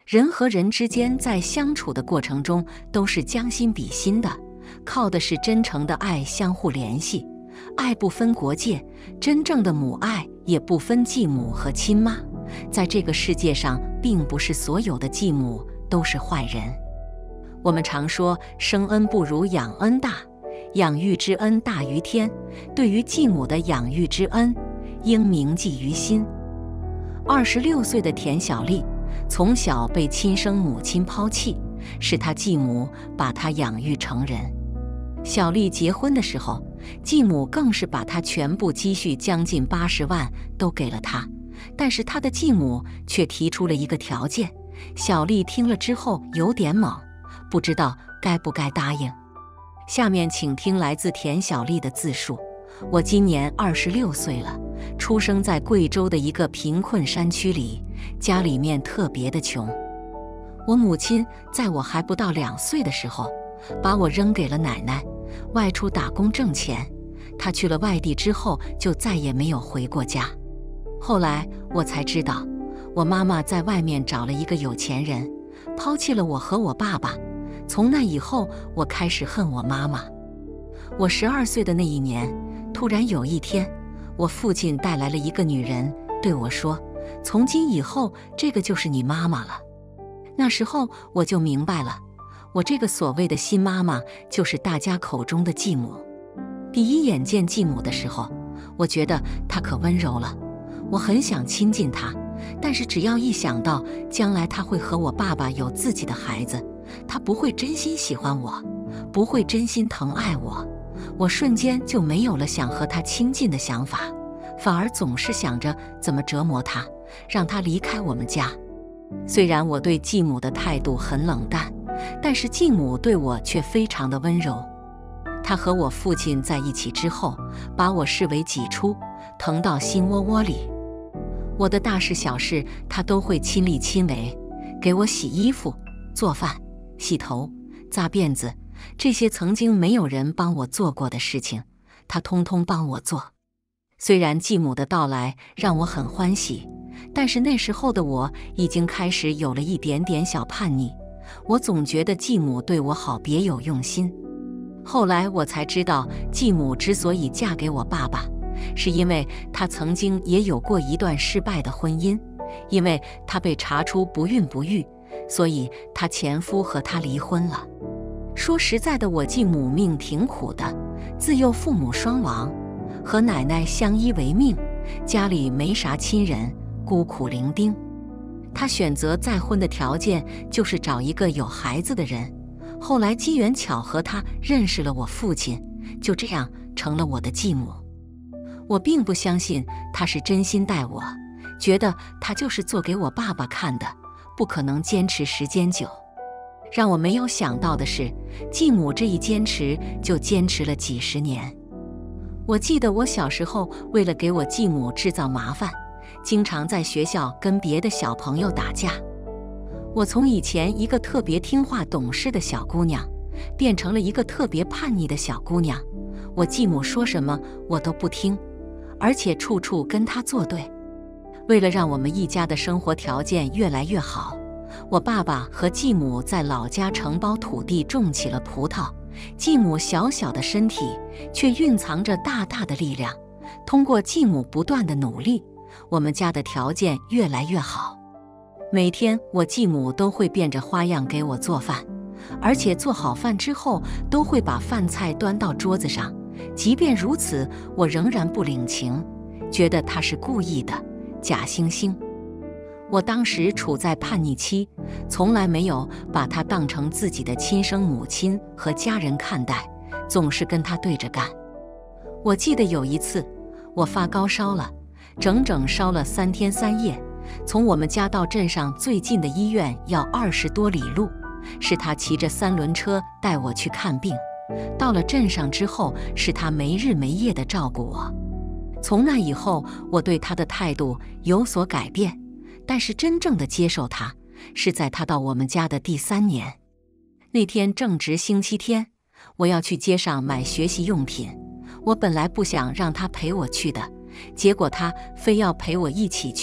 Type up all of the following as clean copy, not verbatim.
人和人之间在相处的过程中都是将心比心的，靠的是真诚的爱相互联系。爱不分国界，真正的母爱也不分继母和亲妈。在这个世界上，并不是所有的继母都是坏人。我们常说生恩不如养恩大，养育之恩大于天。对于继母的养育之恩，应铭记于心。26岁的田小丽从小被亲生母亲抛弃，是她继母把她养育成人。小丽结婚的时候，继母更是把她全部积蓄将近80万都给了她，但是她的继母却提出了一个条件。小丽听了之后有点懵，不知道该不该答应。下面请听来自田小丽的自述。我今年26岁了，出生在贵州的一个贫困山区里，家里面特别的穷。我母亲在我还不到2岁的时候，把我扔给了奶奶，外出打工挣钱。她去了外地之后，就再也没有回过家。后来我才知道，我妈妈在外面找了一个有钱人，抛弃了我和我爸爸。从那以后，我开始恨我妈妈。我12岁的那一年，突然有一天，我父亲带来了一个女人，对我说：“从今以后，这个就是你妈妈了。”那时候我就明白了，我这个所谓的新妈妈，就是大家口中的继母。第一眼见继母的时候，我觉得她可温柔了，我很想亲近她，但是只要一想到将来她会和我爸爸有自己的孩子，她不会真心喜欢我，不会真心疼爱我，我瞬间就没有了想和她亲近的想法，反而总是想着怎么折磨她，让她离开我们家。虽然我对继母的态度很冷淡，但是继母对我却非常的温柔。她和我父亲在一起之后，把我视为己出，疼到心窝窝里。我的大事小事，她都会亲力亲为，给我洗衣服、做饭、洗头、扎辫子，这些曾经没有人帮我做过的事情，她通通帮我做。虽然继母的到来让我很欢喜，但是那时候的我已经开始有了一点点小叛逆，我总觉得继母对我好别有用心。后来我才知道，继母之所以嫁给我爸爸，是因为她曾经也有过一段失败的婚姻，因为她被查出不孕不育，所以她前夫和她离婚了。说实在的，我继母命挺苦的，自幼父母双亡，和奶奶相依为命，家里没啥亲人，孤苦伶仃。她选择再婚的条件就是找一个有孩子的人，后来机缘巧合，她认识了我父亲，就这样成了我的继母。我并不相信她是真心待我，觉得她就是做给我爸爸看的，不可能坚持时间久。让我没有想到的是，继母这一坚持就坚持了几十年。我记得我小时候为了给我继母制造麻烦，经常在学校跟别的小朋友打架。我从以前一个特别听话懂事的小姑娘，变成了一个特别叛逆的小姑娘。我继母说什么我都不听，而且处处跟她作对。为了让我们一家的生活条件越来越好，我爸爸和继母在老家承包土地种起了葡萄。继母小小的身体却蕴藏着大大的力量，通过继母不断的努力，我们家的条件越来越好。每天我继母都会变着花样给我做饭，而且做好饭之后都会把饭菜端到桌子上。即便如此，我仍然不领情，觉得她是故意的，假惺惺。我当时处在叛逆期，从来没有把她当成自己的亲生母亲和家人看待，总是跟她对着干。我记得有一次，我发高烧了，整整烧了3天3夜，从我们家到镇上最近的医院要20多里路，是她骑着3轮车带我去看病。到了镇上之后，是她没日没夜地照顾我。从那以后，我对她的态度有所改变，但是真正的接受她，是在她到我们家的第3年。那天正值星期天，我要去街上买学习用品。我本来不想让她陪我去的，结果她非要陪我一起去，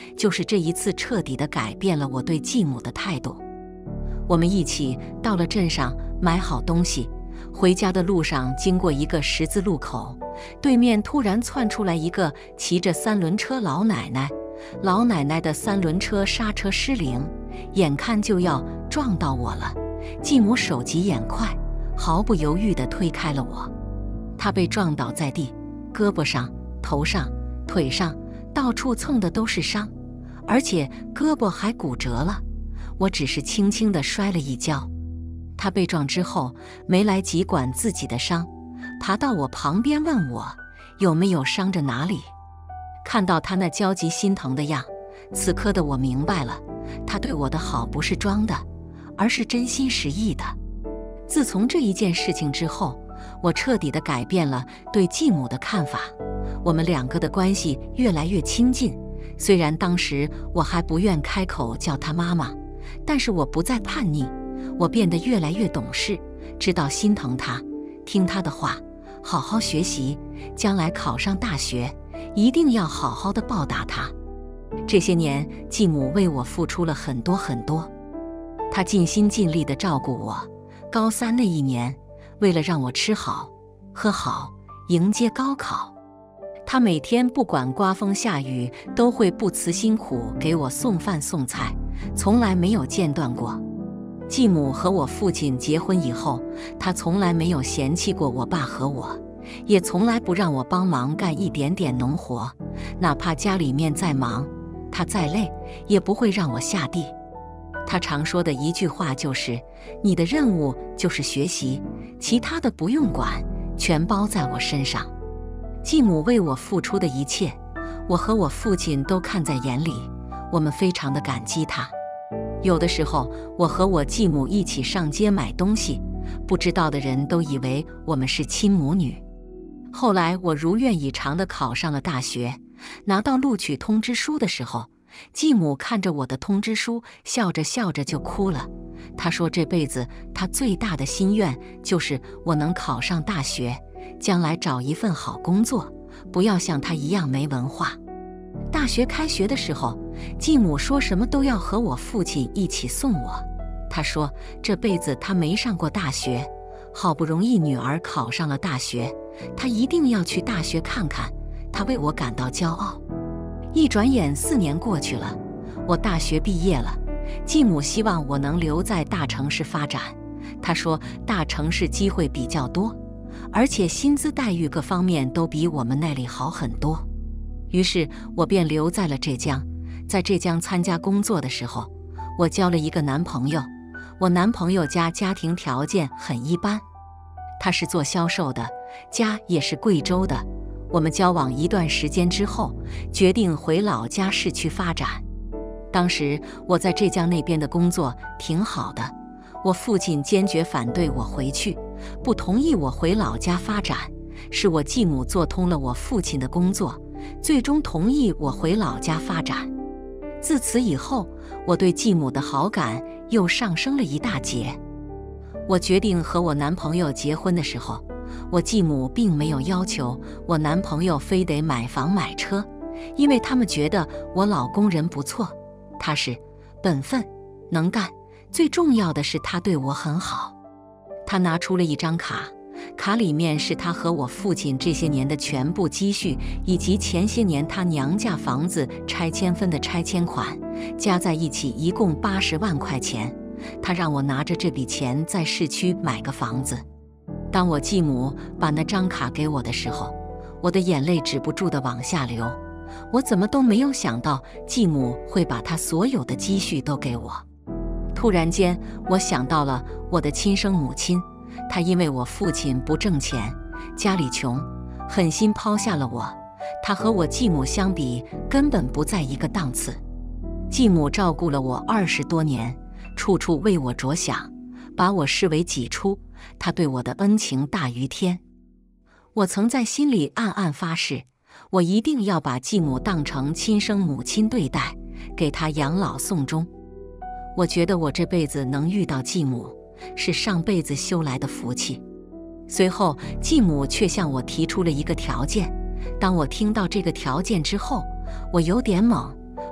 就是这一次彻底地改变了我对继母的态度。我们一起到了镇上买好东西，回家的路上经过一个十字路口，对面突然窜出来一个骑着三轮车老奶奶。老奶奶的三轮车刹车失灵，眼看就要撞到我了。继母手疾眼快，毫不犹豫地推开了我。她被撞倒在地，胳膊上、头上、腿上到处蹭的都是伤，而且胳膊还骨折了。我只是轻轻地摔了一跤。她被撞之后没来及管自己的伤，爬到我旁边问我有没有伤着哪里。看到她那焦急心疼的样，此刻的我明白了，她对我的好不是装的，而是真心实意的。自从这一件事情之后，我彻底地改变了对继母的看法，我们两个的关系越来越亲近。虽然当时我还不愿开口叫她妈妈，但是我不再叛逆，我变得越来越懂事，知道心疼她，听她的话，好好学习，将来考上大学，一定要好好的报答她。这些年，继母为我付出了很多很多，她尽心尽力地照顾我。高3那一年，为了让我吃好、喝好，迎接高考，她每天不管刮风下雨，都会不辞辛苦给我送饭送菜，从来没有间断过。继母和我父亲结婚以后，她从来没有嫌弃过我爸和我，也从来不让我帮忙干一点点农活，哪怕家里面再忙，她再累，也不会让我下地。她常说的一句话就是：“你的任务就是学习，其他的不用管，全包在我身上。”继母为我付出的一切，我和我父亲都看在眼里，我们非常的感激她。有的时候，我和我继母一起上街买东西，不知道的人都以为我们是亲母女。后来我如愿以偿地考上了大学，拿到录取通知书的时候，继母看着我的通知书，笑着笑着就哭了。她说这辈子她最大的心愿就是我能考上大学，将来找一份好工作，不要像她一样没文化。大学开学的时候，继母说什么都要和我父亲一起送我。她说这辈子她没上过大学，好不容易女儿考上了大学，她一定要去大学看看，她为我感到骄傲。一转眼4年过去了，我大学毕业了，继母希望我能留在大城市发展。她说大城市机会比较多，而且薪资待遇各方面都比我们那里好很多。于是我便留在了浙江。在浙江参加工作的时候，我交了一个男朋友。我男朋友家庭条件很一般，他是做销售的，家也是贵州的。我们交往一段时间之后，决定回老家市区发展。当时我在浙江那边的工作挺好的，我父亲坚决反对我回去，不同意我回老家发展。是我继母做通了我父亲的工作，最终同意我回老家发展。自此以后，我对继母的好感又上升了一大截。我决定和我男朋友结婚的时候，我继母并没有要求我男朋友非得买房买车，因为他们觉得我老公人不错，踏实、本分、能干，最重要的是他对我很好。他拿出了一张卡，卡里面是他和我父亲这些年的全部积蓄，以及前些年他娘家房子拆迁分的拆迁款，加在一起一共80万块钱。他让我拿着这笔钱在市区买个房子。当我继母把那张卡给我的时候，我的眼泪止不住地往下流。我怎么都没有想到继母会把她所有的积蓄都给我。突然间，我想到了我的亲生母亲，她因为我父亲不挣钱，家里穷，狠心抛下了我。她和我继母相比，根本不在一个档次。继母照顾了我20多年，处处为我着想，把我视为己出，她对我的恩情大于天。我曾在心里暗暗发誓，我一定要把继母当成亲生母亲对待，给她养老送终。我觉得我这辈子能遇到继母，是上辈子修来的福气。随后，继母却向我提出了一个条件。当我听到这个条件之后，我有点懵，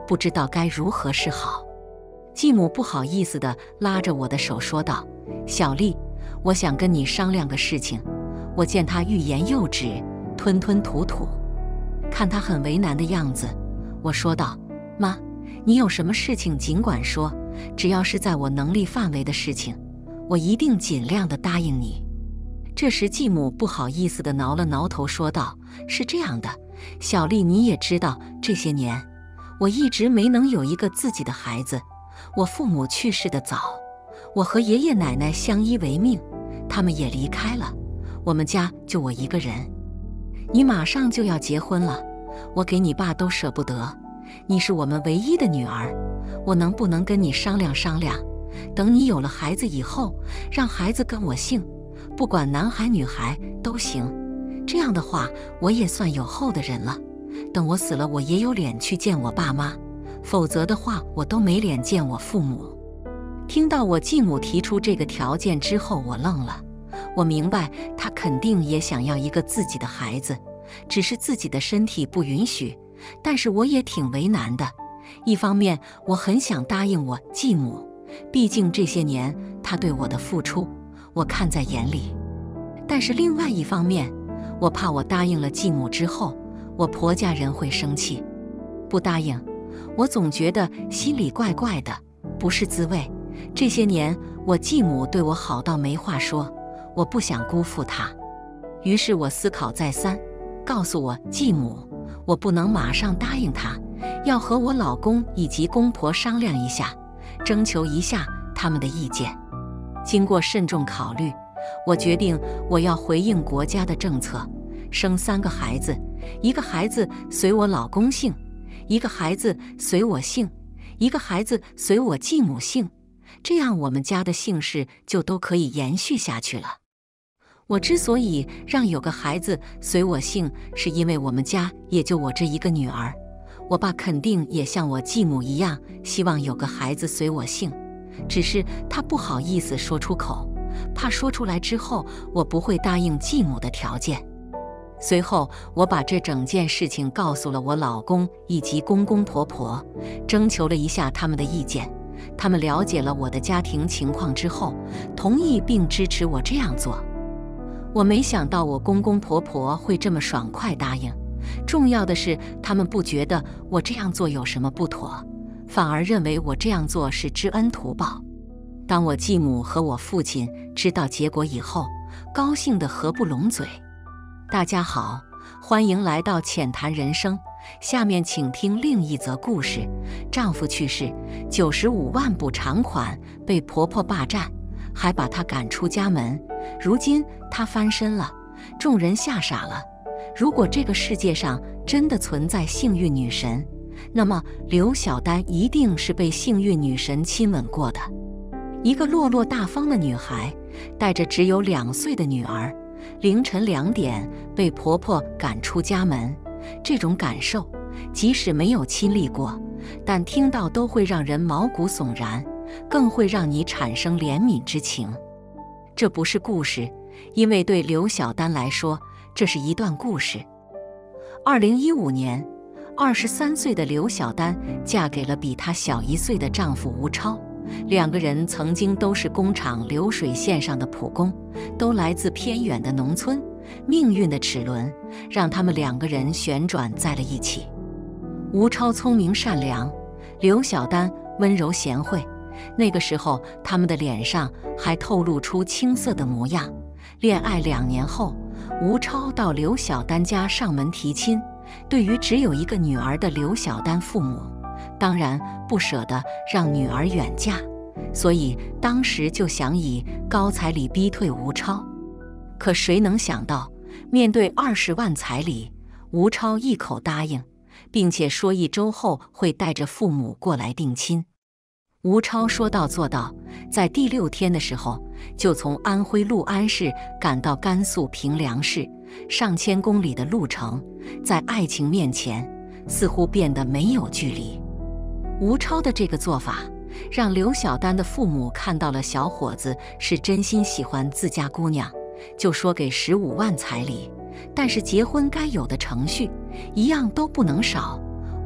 不知道该如何是好。继母不好意思地拉着我的手说道：“小丽，我想跟你商量个事情。”我见她欲言又止，吞吞吐吐，看她很为难的样子，我说道：“妈，你有什么事情尽管说，只要是在我能力范围的事情，我一定尽量地答应你。”这时继母不好意思地挠了挠头，说道：“是这样的，小丽，你也知道，这些年我一直没能有一个自己的孩子。我父母去世得早，我和爷爷奶奶相依为命，他们也离开了，我们家就我一个人。你马上就要结婚了，我给你爸都舍不得，你是我们唯一的女儿，我能不能跟你商量商量，等你有了孩子以后，让孩子跟我姓，不管男孩女孩都行。这样的话，我也算有后的人了。等我死了，我也有脸去见我爸妈，否则的话，我都没脸见我父母。”听到我继母提出这个条件之后，我愣了。我明白她肯定也想要一个自己的孩子，只是自己的身体不允许。但是我也挺为难的，一方面我很想答应我继母，毕竟这些年她对我的付出，我看在眼里。但是另外一方面，我怕我答应了继母之后，我婆家人会生气。不答应，我总觉得心里怪怪的，不是滋味。这些年我继母对我好到没话说，我不想辜负她。于是我思考再三，告诉我继母，我不能马上答应她，要和我老公以及公婆商量一下，征求一下他们的意见。经过慎重考虑，我决定我要回应国家的政策，生3个孩子，一个孩子随我老公姓，一个孩子随我姓，一个孩子随我继母姓，这样我们家的姓氏就都可以延续下去了。我之所以让有个孩子随我姓，是因为我们家也就我这一个女儿，我爸肯定也像我继母一样，希望有个孩子随我姓，只是他不好意思说出口，怕说出来之后我不会答应继母的条件。随后我把这整件事情告诉了我老公以及公公婆婆，征求了一下他们的意见。他们了解了我的家庭情况之后，同意并支持我这样做。我没想到我公公婆婆会这么爽快答应，重要的是他们不觉得我这样做有什么不妥，反而认为我这样做是知恩图报。当我继母和我父亲知道结果以后，高兴得合不拢嘴。大家好，欢迎来到浅谈人生，下面请听另一则故事。丈夫去世，95万补偿款被婆婆霸占，还把她赶出家门。如今她翻身了，众人吓傻了。如果这个世界上真的存在幸运女神，那么刘小丹一定是被幸运女神亲吻过的。一个落落大方的女孩，带着只有2岁的女儿，凌晨2点被婆婆赶出家门，这种感受，即使没有亲历过，但听到都会让人毛骨悚然，更会让你产生怜悯之情。这不是故事，因为对刘小丹来说，这是一段故事。2015年，23岁的刘小丹嫁给了比她小1岁的丈夫吴超。2个人曾经都是工厂流水线上的普工，都来自偏远的农村。命运的齿轮让他们2个人旋转在了一起。吴超聪明善良，刘小丹温柔贤惠。那个时候，他们的脸上还透露出青涩的模样。恋爱2年后，吴超到刘小丹家上门提亲。对于只有一个女儿的刘小丹父母，当然不舍得让女儿远嫁，所以当时就想以高彩礼逼退吴超。可谁能想到，面对20万彩礼，吴超一口答应，并且说1周后会带着父母过来定亲。吴超说到做到，在第6天的时候，就从安徽六安市赶到甘肃平凉市，上千公里的路程，在爱情面前，似乎变得没有距离。吴超的这个做法，让刘小丹的父母看到了小伙子是真心喜欢自家姑娘，就说给15万彩礼，但是结婚该有的程序，一样都不能少。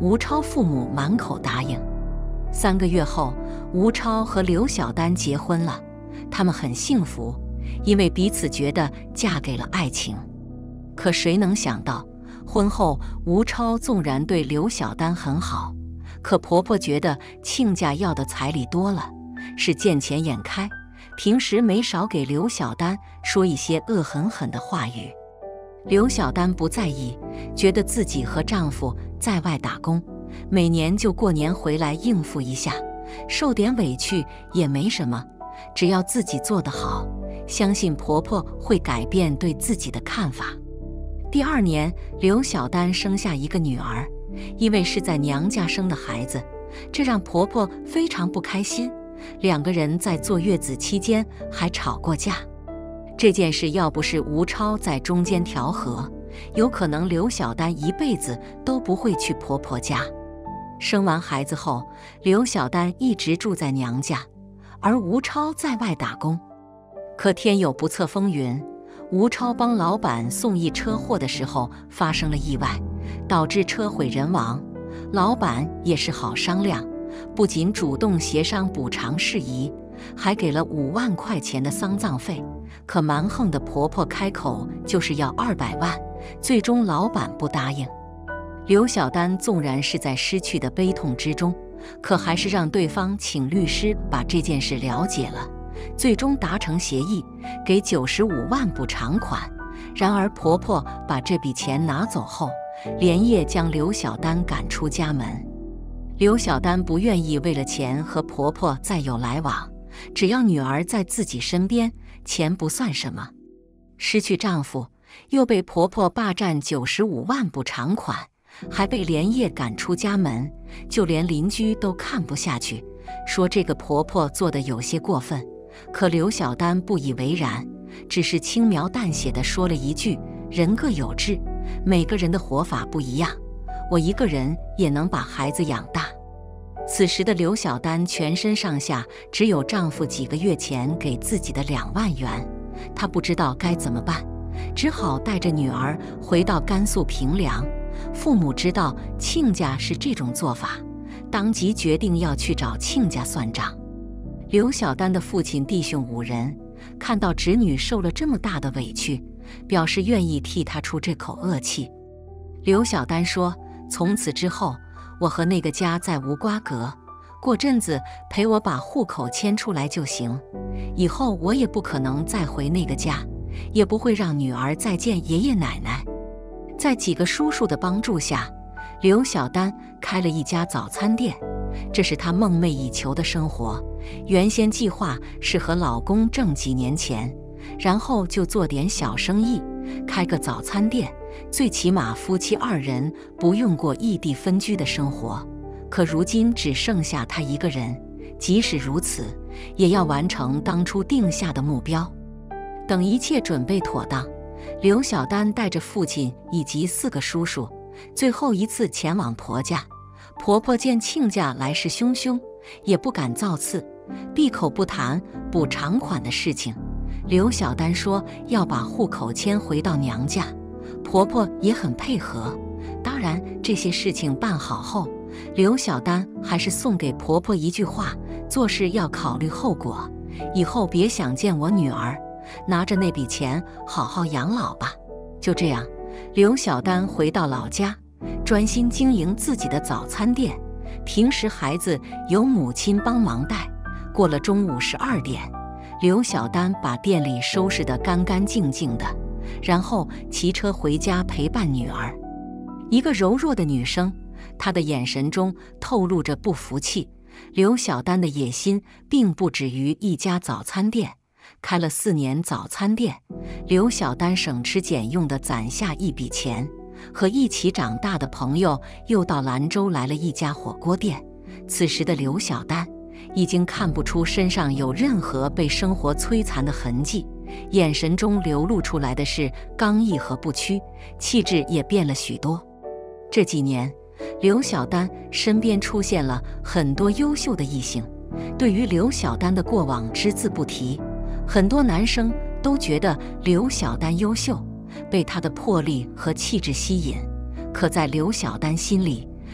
吴超父母满口答应。3个月后，吴超和刘小丹结婚了，他们很幸福，因为彼此觉得嫁给了爱情。可谁能想到，婚后吴超纵然对刘小丹很好，可婆婆觉得亲家要的彩礼多了，是见钱眼开，平时没少给刘小丹说一些恶狠狠的话语。刘小丹不在意，觉得自己和丈夫在外打工，每年就过年回来应付一下，受点委屈也没什么，只要自己做得好，相信婆婆会改变对自己的看法。第2年，刘小丹生下一个女儿，因为是在娘家生的孩子，这让婆婆非常不开心。2个人在坐月子期间还吵过架。这件事要不是吴超在中间调和，有可能刘小丹一辈子都不会去婆婆家。生完孩子后，刘小丹一直住在娘家，而吴超在外打工。可天有不测风云，吴超帮老板送医车祸的时候发生了意外，导致车毁人亡。老板也是好商量，不仅主动协商补偿事宜，还给了5万块钱的丧葬费。可蛮横的婆婆开口就是要200万，最终老板不答应。刘小丹纵然是在失去的悲痛之中，可还是让对方请律师把这件事了解了，最终达成协议，给95万补偿款。然而婆婆把这笔钱拿走后，连夜将刘小丹赶出家门。刘小丹不愿意为了钱和婆婆再有来往，只要女儿在自己身边，钱不算什么。失去丈夫，又被婆婆霸占95万补偿款，还被连夜赶出家门，就连邻居都看不下去，说这个婆婆做得有些过分。可刘小丹不以为然，只是轻描淡写地说了一句：人各有志，每个人的活法不一样，我一个人也能把孩子养大。此时的刘小丹全身上下只有丈夫几个月前给自己的2万元，她不知道该怎么办，只好带着女儿回到甘肃平凉。父母知道亲家是这种做法，当即决定要去找亲家算账。刘小丹的父亲弟兄5人看到侄女受了这么大的委屈，表示愿意替她出这口恶气。刘小丹说，从此之后我和那个家再无瓜葛，过阵子陪我把户口迁出来就行，以后我也不可能再回那个家，也不会让女儿再见爷爷奶奶。在几个叔叔的帮助下，刘小丹开了一家早餐店，这是她梦寐以求的生活。原先计划是和老公挣几年钱，然后就做点小生意，开个早餐店，最起码夫妻2人不用过异地分居的生活。可如今只剩下她一个人，即使如此，也要完成当初定下的目标。等一切准备妥当，刘小丹带着父亲以及4个叔叔，最后一次前往婆家。婆婆见亲家来势汹汹，也不敢造次，闭口不谈补偿款的事情。刘小丹说要把户口迁回到娘家，婆婆也很配合。当然，这些事情办好后，刘小丹还是送给婆婆一句话：做事要考虑后果，以后别想见我女儿，拿着那笔钱好好养老吧。就这样，刘小丹回到老家，专心经营自己的早餐店。平时孩子由母亲帮忙带。过了中午12点，刘小丹把店里收拾得干干净净的，然后骑车回家陪伴女儿。一个柔弱的女生，她的眼神中透露着不服气。刘小丹的野心并不止于一家早餐店，开了4年早餐店，刘小丹省吃俭用地攒下一笔钱，和一起长大的朋友又到兰州来了一家火锅店。此时的刘小丹已经看不出身上有任何被生活摧残的痕迹，眼神中流露出来的是刚毅和不屈，气质也变了许多。这几年，刘小丹身边出现了很多优秀的异性，对于刘小丹的过往只字不提。很多男生都觉得刘小丹优秀，被她的魄力和气质吸引。可在刘小丹心里，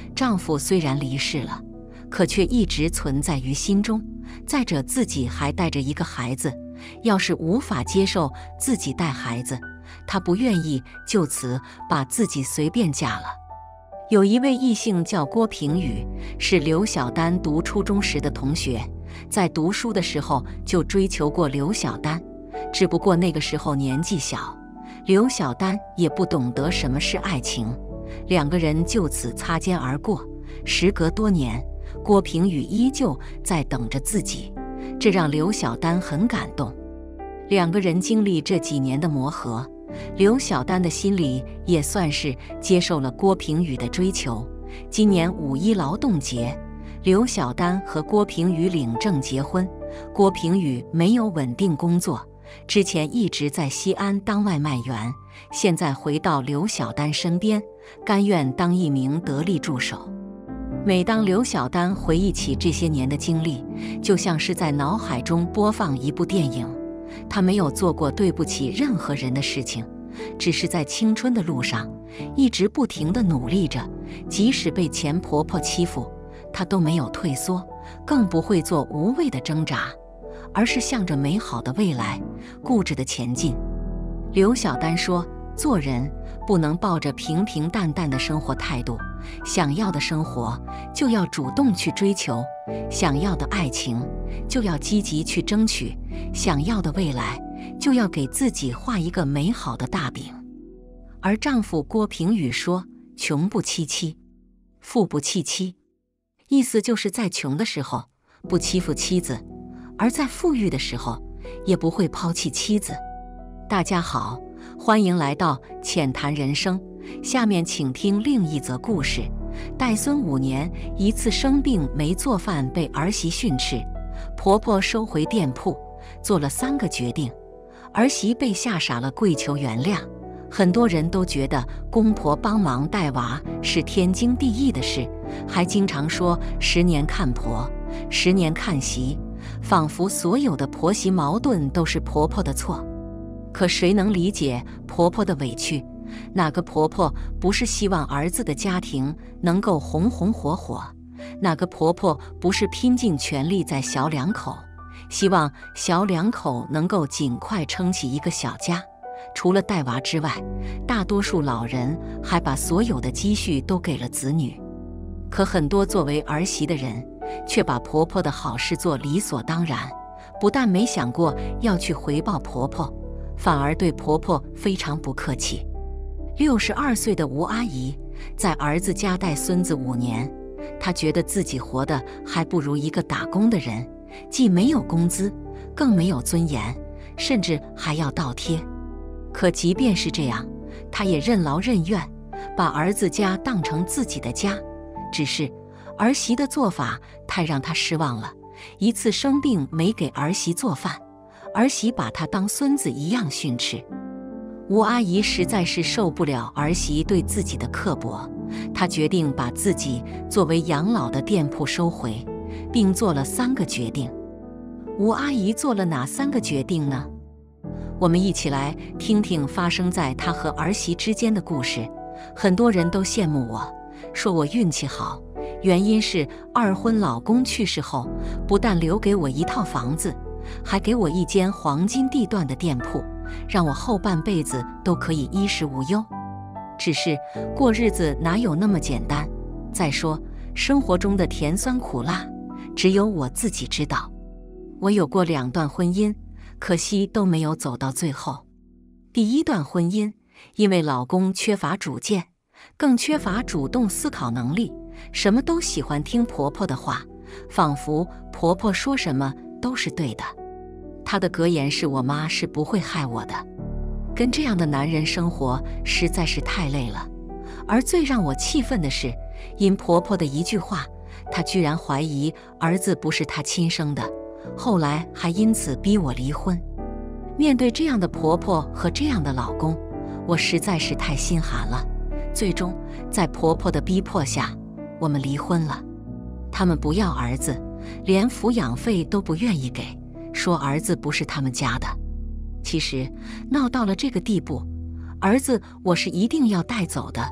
丈夫虽然离世了，可却一直存在于心中。再者，自己还带着一个孩子，要是无法接受自己带孩子，她不愿意就此把自己随便嫁了。有一位异性叫郭平宇，是刘小丹读初中时的同学，在读书的时候就追求过刘小丹，只不过那个时候年纪小，刘小丹也不懂得什么是爱情，两个人就此擦肩而过。时隔多年，郭平宇依旧在等着自己，这让刘小丹很感动。两个人经历这几年的磨合，刘小丹的心里也算是接受了郭平宇的追求。今年5·1劳动节，刘小丹和郭平宇领证结婚。郭平宇没有稳定工作，之前一直在西安当外卖员，现在回到刘小丹身边，甘愿当一名得力助手。每当刘小丹回忆起这些年的经历，就像是在脑海中播放一部电影。她没有做过对不起任何人的事情，只是在青春的路上一直不停地努力着，即使被前婆婆欺负，她都没有退缩，更不会做无谓的挣扎，而是向着美好的未来固执地前进。刘小丹说，做人不能抱着平平淡淡的生活态度，想要的生活就要主动去追求，想要的爱情就要积极去争取，想要的未来就要给自己画一个美好的大饼。而丈夫郭平宇说，穷不欺妻，富不弃妻，意思就是在穷的时候不欺负妻子，而在富裕的时候也不会抛弃妻子。大家好，欢迎来到浅谈人生，下面请听另一则故事。带孙5年，一次生病没做饭被儿媳训斥，婆婆收回店铺，做了3个决定，儿媳被吓傻了，跪求原谅。很多人都觉得公婆帮忙带娃是天经地义的事，还经常说10年看婆，10年看媳，仿佛所有的婆媳矛盾都是婆婆的错。可谁能理解婆婆的委屈？哪个婆婆不是希望儿子的家庭能够红红火火？哪个婆婆不是拼尽全力在小两口，希望小两口能够尽快撑起一个小家？除了带娃之外，大多数老人还把所有的积蓄都给了子女。可很多作为儿媳的人，却把婆婆的好事做理所当然，不但没想过要去回报婆婆，反而对婆婆非常不客气。62岁的吴阿姨在儿子家带孙子5年，她觉得自己活得还不如一个打工的人，既没有工资，更没有尊严，甚至还要倒贴。可即便是这样，她也任劳任怨，把儿子家当成自己的家。只是儿媳的做法太让她失望了，一次生病没给儿媳做饭，儿媳把她当孙子一样训斥。吴阿姨实在是受不了儿媳对自己的刻薄，她决定把自己作为养老的店铺收回，并做了3个决定。吴阿姨做了哪3个决定呢？我们一起来听听发生在她和儿媳之间的故事。很多人都羡慕我，说我运气好，原因是2婚老公去世后，不但留给我一套房子，还给我一间黄金地段的店铺，让我后半辈子都可以衣食无忧。只是过日子哪有那么简单？再说，生活中的甜酸苦辣，只有我自己知道。我有过2段婚姻，可惜都没有走到最后。第1段婚姻，因为老公缺乏主见，更缺乏主动思考能力，什么都喜欢听婆婆的话，仿佛婆婆说什么都是对的。他的格言是，我妈是不会害我的。跟这样的男人生活实在是太累了。而最让我气愤的是，因婆婆的一句话，她居然怀疑儿子不是她亲生的，后来还因此逼我离婚。面对这样的婆婆和这样的老公，我实在是太心寒了。最终在婆婆的逼迫下，我们离婚了。他们不要儿子，连抚养费都不愿意给，说儿子不是他们家的。其实闹到了这个地步，儿子我是一定要带走的，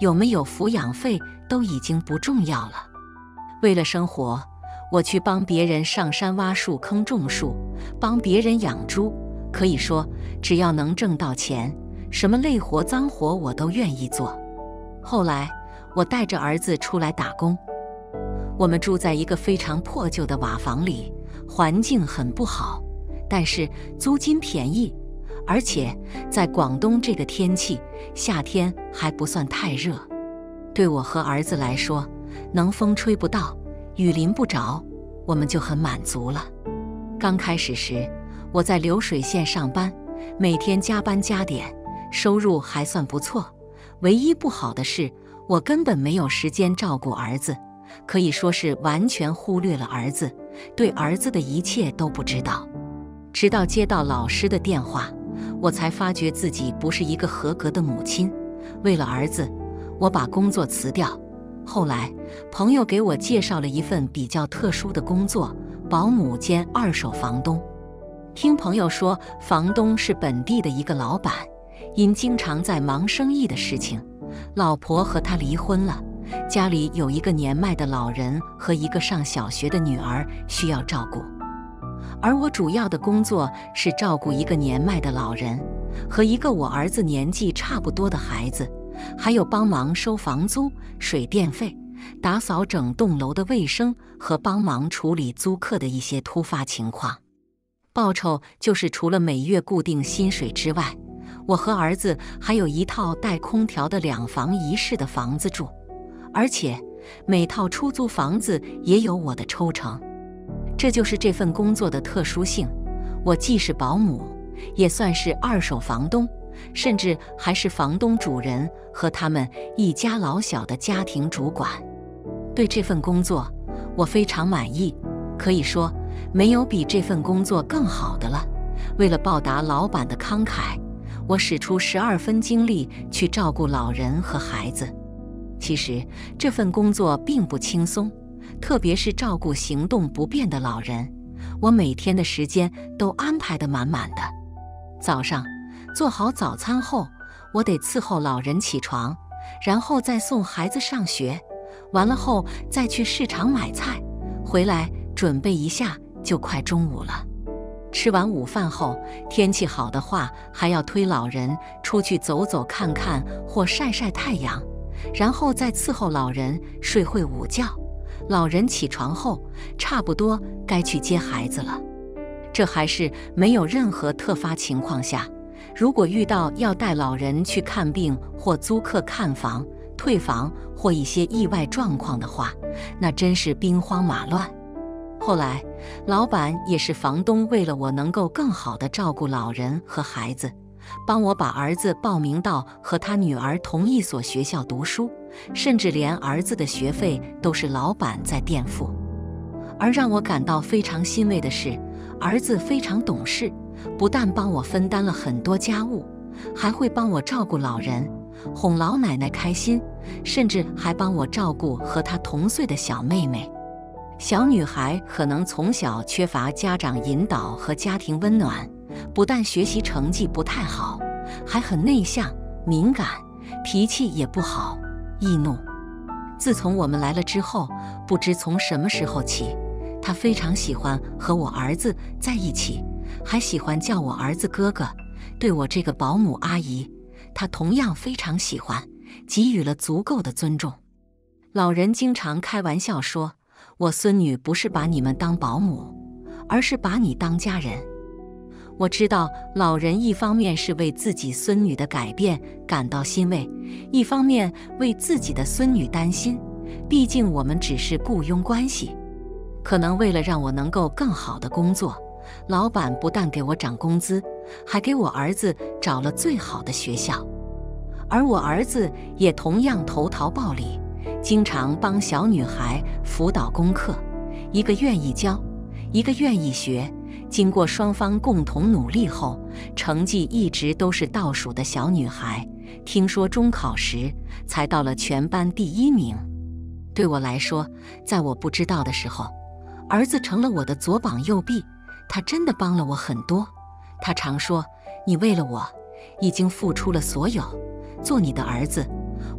有没有抚养费都已经不重要了。为了生活，我去帮别人上山挖树坑种树，帮别人养猪，可以说只要能挣到钱，什么累活脏活我都愿意做。后来我带着儿子出来打工，我们住在一个非常破旧的瓦房里，环境很不好，但是租金便宜，而且在广东这个天气，夏天还不算太热。对我和儿子来说，能风吹不到，雨淋不着，我们就很满足了。刚开始时，我在流水线上班，每天加班加点，收入还算不错。唯一不好的是，我根本没有时间照顾儿子，可以说是完全忽略了儿子，对儿子的一切都不知道。直到接到老师的电话，我才发觉自己不是一个合格的母亲。为了儿子，我把工作辞掉。后来，朋友给我介绍了一份比较特殊的工作，保姆兼二手房东。听朋友说，房东是本地的一个老板，因经常在忙生意的事情，老婆和他离婚了，家里有一个年迈的老人和一个上小学的女儿需要照顾。而我主要的工作是照顾一个年迈的老人和一个我儿子年纪差不多的孩子，还有帮忙收房租、水电费，打扫整栋楼的卫生和帮忙处理租客的一些突发情况。报酬就是除了每月固定薪水之外，我和儿子还有一套带空调的2房1室的房子住，而且每套出租房子也有我的抽成。这就是这份工作的特殊性，我既是保姆，也算是二手房东，甚至还是房东主人和他们一家老小的家庭主管。对这份工作，我非常满意，可以说没有比这份工作更好的了。为了报答老板的慷慨，我使出12分精力去照顾老人和孩子。其实这份工作并不轻松，特别是照顾行动不便的老人，我每天的时间都安排得满满的。早上做好早餐后，我得伺候老人起床，然后再送孩子上学，完了后再去市场买菜，回来准备一下就快中午了。吃完午饭后，天气好的话，还要推老人出去走走看看或晒晒太阳，然后再伺候老人睡会午觉。老人起床后，差不多该去接孩子了。这还是没有任何特发情况下，如果遇到要带老人去看病或租客看房、退房或一些意外状况的话，那真是兵荒马乱。后来，老板也是房东，为了我能够更好地照顾老人和孩子，帮我把儿子报名到和他女儿同一所学校读书，甚至连儿子的学费都是老板在垫付。而让我感到非常欣慰的是，儿子非常懂事，不但帮我分担了很多家务，还会帮我照顾老人，哄老奶奶开心，甚至还帮我照顾和他同岁的小妹妹。小女孩可能从小缺乏家长引导和家庭温暖，不但学习成绩不太好，还很内向、敏感，脾气也不好，易怒。自从我们来了之后，不知从什么时候起，她非常喜欢和我儿子在一起，还喜欢叫我儿子哥哥。对我这个保姆阿姨，她同样非常喜欢，给予了足够的尊重。老人经常开玩笑说，我孙女不是把你们当保姆，而是把你当家人。我知道老人一方面是为自己孙女的改变感到欣慰，一方面为自己的孙女担心，毕竟我们只是雇佣关系。可能为了让我能够更好的工作，老板不但给我涨工资，还给我儿子找了最好的学校。而我儿子也同样投桃报李，经常帮小女孩辅导功课，一个愿意教，一个愿意学。经过双方共同努力后，成绩一直都是倒数的小女孩，听说中考时才到了全班第1名。对我来说，在我不知道的时候，儿子成了我的左膀右臂，他真的帮了我很多。他常说，你为了我已经付出了所有，做你的儿子，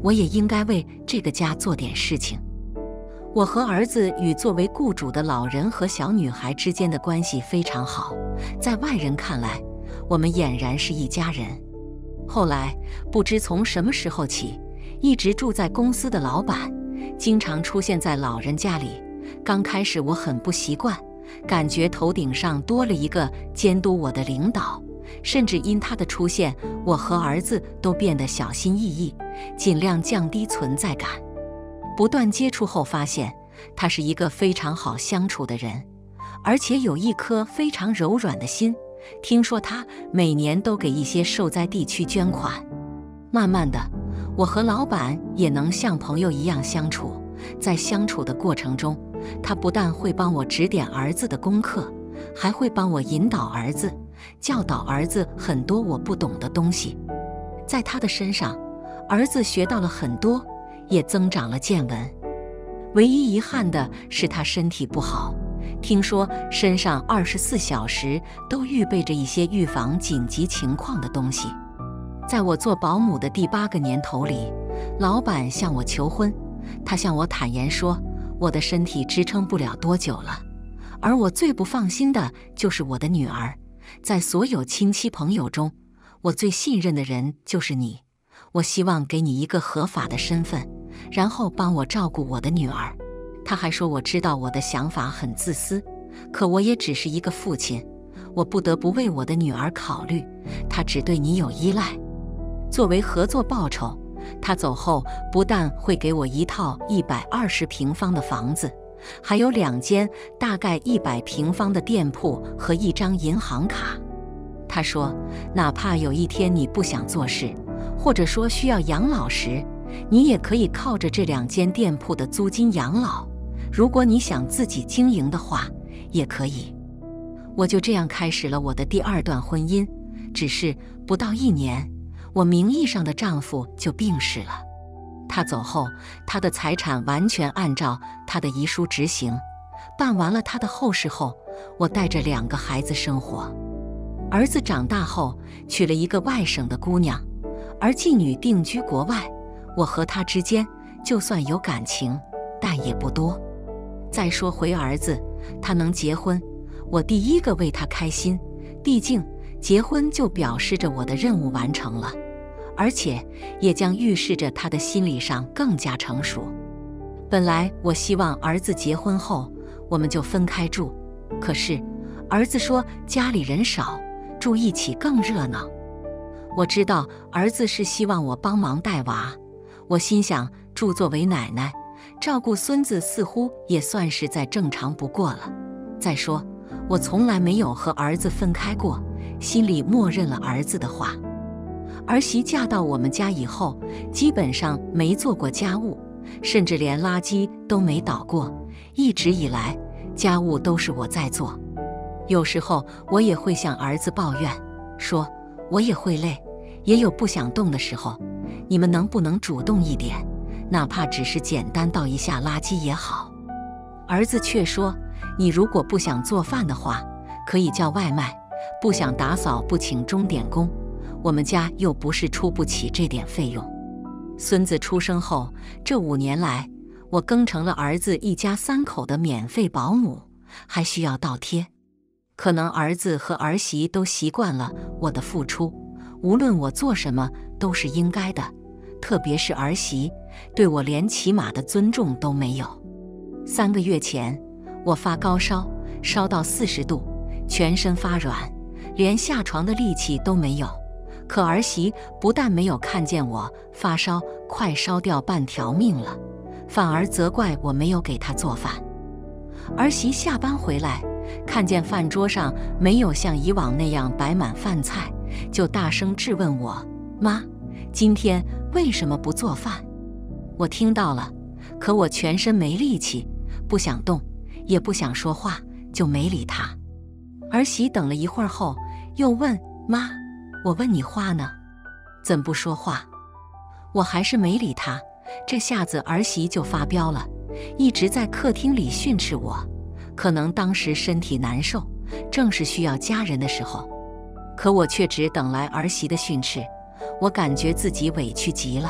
我也应该为这个家做点事情。我和儿子与作为雇主的老人和小女孩之间的关系非常好，在外人看来，我们俨然是一家人。后来，不知从什么时候起，一直住在公司的老板，经常出现在老人家里。刚开始我很不习惯，感觉头顶上多了一个监督我的领导，甚至因他的出现，我和儿子都变得小心翼翼，尽量降低存在感。不断接触后发现，他是一个非常好相处的人，而且有一颗非常柔软的心。听说他每年都给一些受灾地区捐款。慢慢的，我和老板也能像朋友一样相处。在相处的过程中，他不但会帮我指点儿子的功课，还会帮我引导儿子，教导儿子很多我不懂的东西。在他的身上，儿子学到了很多，也增长了见闻。唯一遗憾的是他身体不好，听说身上24小时都预备着一些预防紧急情况的东西。在我做保姆的第8个年头里，老板向我求婚，他向我坦言说，我的身体支撑不了多久了，而我最不放心的就是我的女儿。在所有亲戚朋友中，我最信任的人就是你，我希望给你一个合法的身份，然后帮我照顾我的女儿。他还说，我知道我的想法很自私，可我也只是一个父亲，我不得不为我的女儿考虑，她只对你有依赖。作为合作报酬，他走后不但会给我一套120平方的房子，还有2间大概100平方的店铺和1张银行卡。他说，哪怕有一天你不想做事，或者说需要养老时，你也可以靠着这2间店铺的租金养老。如果你想自己经营的话，也可以。我就这样开始了我的第2段婚姻，只是不到1年，我名义上的丈夫就病逝了。他走后，他的财产完全按照他的遗书执行。办完了他的后事后，我带着2个孩子生活。儿子长大后娶了一个外省的姑娘，而继女定居国外。我和他之间就算有感情，但也不多。再说回儿子，他能结婚，我第一个为他开心，毕竟结婚就表示着我的任务完成了，而且也将预示着他的心理上更加成熟。本来我希望儿子结婚后我们就分开住，可是儿子说家里人少，住一起更热闹。我知道儿子是希望我帮忙带娃，我心想助作为奶奶，照顾孙子似乎也算是再正常不过了。再说，我从来没有和儿子分开过，心里默认了儿子的话。儿媳嫁到我们家以后，基本上没做过家务，甚至连垃圾都没倒过。一直以来，家务都是我在做。有时候我也会向儿子抱怨，说我也会累，也有不想动的时候，你们能不能主动一点，哪怕只是简单倒一下垃圾也好。儿子却说，你如果不想做饭的话，可以叫外卖，不想打扫不请钟点工，我们家又不是出不起这点费用。孙子出生后，这5年来，我更成了儿子一家3口的免费保姆，还需要倒贴。可能儿子和儿媳都习惯了我的付出，无论我做什么都是应该的，特别是儿媳，对我连起码的尊重都没有。3个月前，我发高烧，烧到40度，全身发软，连下床的力气都没有。可儿媳不但没有看见我发烧快烧掉半条命了，反而责怪我没有给她做饭。儿媳下班回来，看见饭桌上没有像以往那样摆满饭菜，就大声质问我，妈，今天为什么不做饭？我听到了，可我全身没力气，不想动，也不想说话，就没理她。儿媳等了一会儿后，又问，妈，我问你话呢，怎不说话？我还是没理她。这下子儿媳就发飙了，一直在客厅里训斥我。可能当时身体难受，正是需要家人的时候，可我却只等来儿媳的训斥。我感觉自己委屈极了，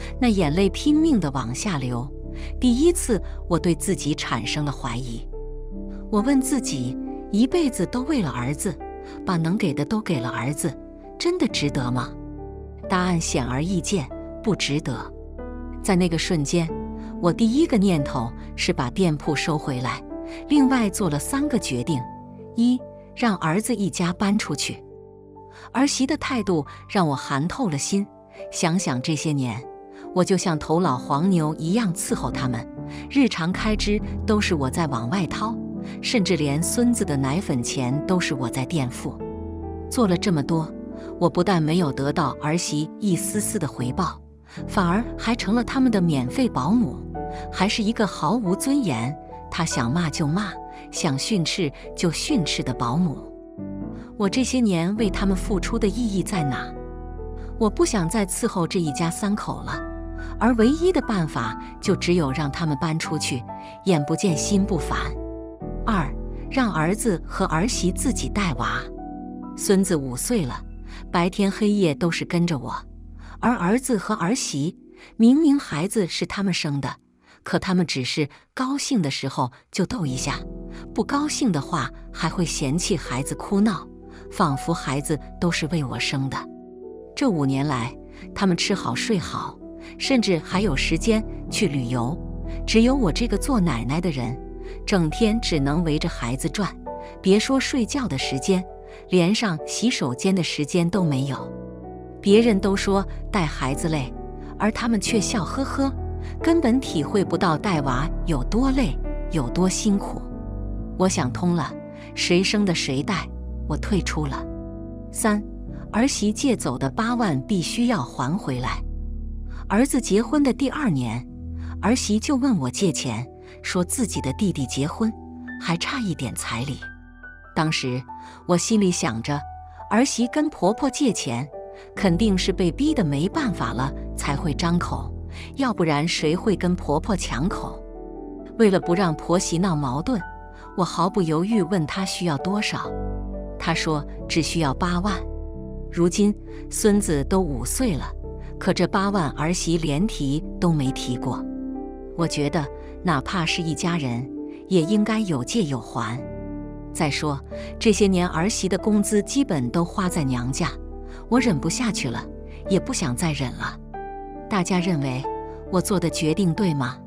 那眼泪拼命地往下流。第一次，我对自己产生了怀疑。我问自己，一辈子都为了儿子，把能给的都给了儿子，真的值得吗？答案显而易见，不值得。在那个瞬间，我第一个念头是把店铺收回来，另外做了3个决定：一，让儿子一家搬出去。儿媳的态度让我寒透了心，想想这些年，我就像头老黄牛一样伺候他们，日常开支都是我在往外掏，甚至连孙子的奶粉钱都是我在垫付。做了这么多，我不但没有得到儿媳一丝丝的回报，反而还成了他们的免费保姆，还是一个毫无尊严，她想骂就骂，想训斥就训斥的保姆。我这些年为他们付出的意义在哪？我不想再伺候这一家3口了，而唯一的办法就只有让他们搬出去，眼不见心不烦。2，让儿子和儿媳自己带娃。孙子5岁了，白天黑夜都是跟着我，而儿子和儿媳，明明孩子是他们生的，可他们只是高兴的时候就逗一下，不高兴的话还会嫌弃孩子哭闹，仿佛孩子都是为我生的。这5年来，他们吃好睡好，甚至还有时间去旅游，只有我这个做奶奶的人，整天只能围着孩子转，别说睡觉的时间，连上洗手间的时间都没有。别人都说带孩子累，而他们却笑呵呵，根本体会不到带娃有多累，有多辛苦。我想通了，谁生的谁带，我退出了。3，儿媳借走的8万必须要还回来。儿子结婚的第2年，儿媳就问我借钱，说自己的弟弟结婚，还差一点彩礼。当时我心里想着，儿媳跟婆婆借钱，肯定是被逼得没办法了才会张口，要不然谁会跟婆婆抢口？为了不让婆媳闹矛盾，我毫不犹豫问她需要多少，她说只需要8万。如今孙子都5岁了，可这8万儿媳连提都没提过。我觉得哪怕是一家人，也应该有借有还。再说这些年儿媳的工资基本都花在娘家，我忍不下去了，也不想再忍了。大家认为我做的决定对吗？